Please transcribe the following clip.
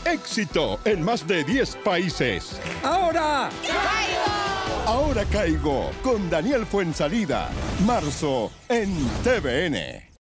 Éxito en más de 10 países. ¡Ahora! Ahora caigo con Daniel Fuensalida. Marzo en TVN.